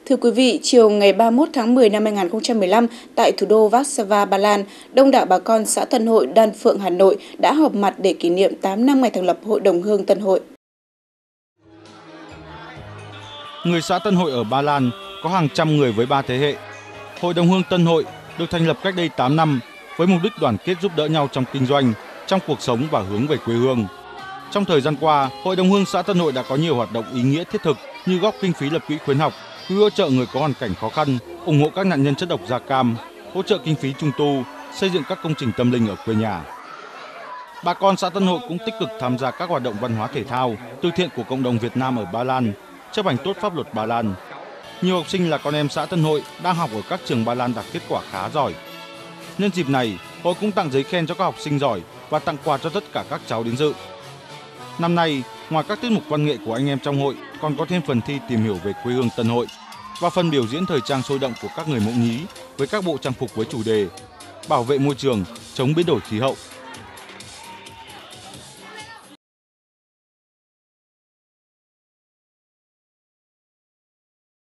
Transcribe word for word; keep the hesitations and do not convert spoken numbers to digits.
Thưa quý vị, chiều ngày ba mươi mốt tháng mười năm hai nghìn không trăm mười lăm, tại thủ đô Warsaw, Ba Lan, đông đảo bà con xã Tân Hội, Đan Phượng, Hà Nội đã họp mặt để kỷ niệm tám năm ngày thành lập Hội đồng Hương Tân Hội. Người xã Tân Hội ở Ba Lan có hàng trăm người với ba thế hệ. Hội đồng Hương Tân Hội được thành lập cách đây tám năm với mục đích đoàn kết giúp đỡ nhau trong kinh doanh, trong cuộc sống và hướng về quê hương. Trong thời gian qua, Hội đồng Hương xã Tân Hội đã có nhiều hoạt động ý nghĩa thiết thực như góp kinh phí lập quỹ khuyến học, quỹ hỗ trợ người có hoàn cảnh khó khăn, ủng hộ các nạn nhân chất độc da cam, hỗ trợ kinh phí trung tu, xây dựng các công trình tâm linh ở quê nhà. Bà con xã Tân Hội cũng tích cực tham gia các hoạt động văn hóa thể thao, từ thiện của cộng đồng Việt Nam ở Ba Lan, chấp hành tốt pháp luật Ba Lan. Nhiều học sinh là con em xã Tân Hội đang học ở các trường Ba Lan đạt kết quả khá giỏi. Nhân dịp này, hội cũng tặng giấy khen cho các học sinh giỏi và tặng quà cho tất cả các cháu đến dự. Năm nay, ngoài các tiết mục văn nghệ của anh em trong hội, còn có thêm phần thi tìm hiểu về quê hương Tân Hội và phần biểu diễn thời trang sôi động của các người mẫu nhí với các bộ trang phục với chủ đề bảo vệ môi trường, chống biến đổi khí hậu.